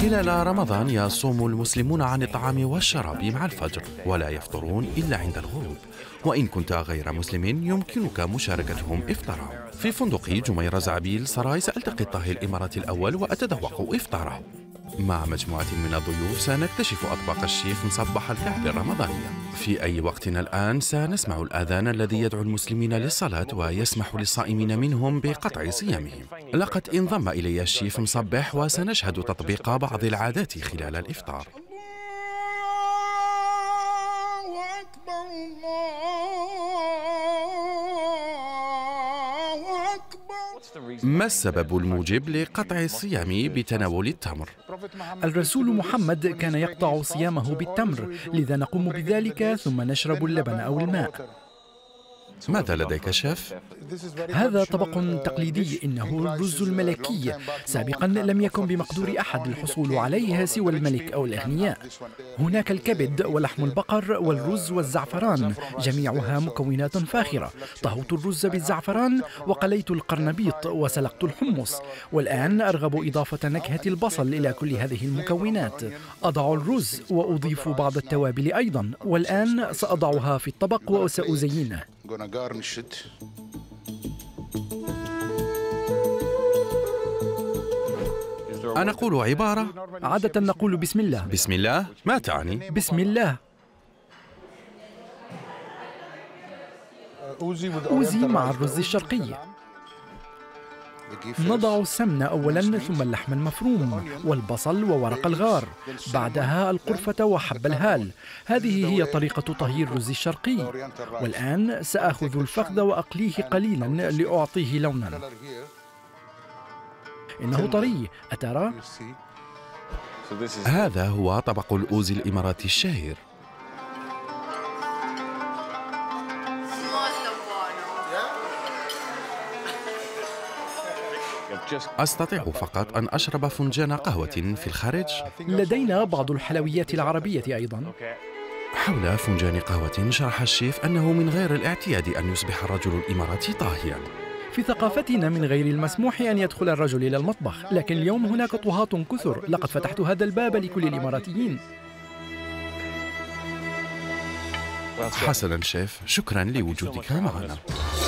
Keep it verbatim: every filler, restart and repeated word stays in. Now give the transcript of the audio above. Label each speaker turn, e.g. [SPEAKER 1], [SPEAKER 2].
[SPEAKER 1] خلال رمضان يصوم المسلمون عن الطعام والشراب مع الفجر ولا يفطرون إلا عند الغروب، وإن كنت غير مسلم يمكنك مشاركتهم إفطارهم. في فندق جميرة زعبيل سراي سألتقي الطاهي الإماراتي الأول وأتذوق إفطاره. مع مجموعة من الضيوف سنكتشف أطباق الشيف مصبح الكعب الرمضانية. في أي وقتنا الآن سنسمع الآذان الذي يدعو المسلمين للصلاة ويسمح للصائمين منهم بقطع صيامهم. لقد انضم إلي الشيف مصبح وسنشهد تطبيق بعض العادات خلال الإفطار. ما السبب الموجب لقطع الصيام بتناول التمر؟
[SPEAKER 2] الرسول محمد كان يقطع صيامه بالتمر، لذا نقوم بذلك ثم نشرب اللبن أو الماء.
[SPEAKER 1] ماذا لديك شيف؟
[SPEAKER 2] هذا طبق تقليدي، إنه الرز الملكي. سابقا لم يكن بمقدور أحد الحصول عليه سوى الملك أو الأغنياء. هناك الكبد ولحم البقر والرز والزعفران، جميعها مكونات فاخرة. طهوت الرز بالزعفران وقليت القرنبيط وسلقت الحمص، والآن أرغب إضافة نكهة البصل إلى كل هذه المكونات. أضع الرز وأضيف بعض التوابل أيضا، والآن سأضعها في الطبق وسأزينه.
[SPEAKER 1] أنقول عبارة؟
[SPEAKER 2] عادة نقول بسم الله.
[SPEAKER 1] بسم الله؟ ما تعني؟
[SPEAKER 2] بسم الله. أوزي مع الرز الشرقي. نضع السمن أولا، ثم اللحم المفروم والبصل وورق الغار، بعدها القرفة وحب الهال. هذه هي طريقة طهي الرز الشرقي. والآن سأخذ الفخذ وأقليه قليلا لأعطيه لونا. إنه طري، أترى؟
[SPEAKER 1] هذا هو طبق الأوزي الإماراتي الشهير. أستطيع فقط أن أشرب فنجان قهوة في الخارج؟
[SPEAKER 2] لدينا بعض الحلويات العربية أيضا.
[SPEAKER 1] حول فنجان قهوة شرح الشيف أنه من غير الاعتياد أن يصبح الرجل الإماراتي طاهيا.
[SPEAKER 2] في ثقافتنا من غير المسموح أن يدخل الرجل إلى المطبخ، لكن اليوم هناك طهاة كثر. لقد فتحت هذا الباب لكل الإماراتيين.
[SPEAKER 1] حسنا شيف، شكرا لوجودك معنا.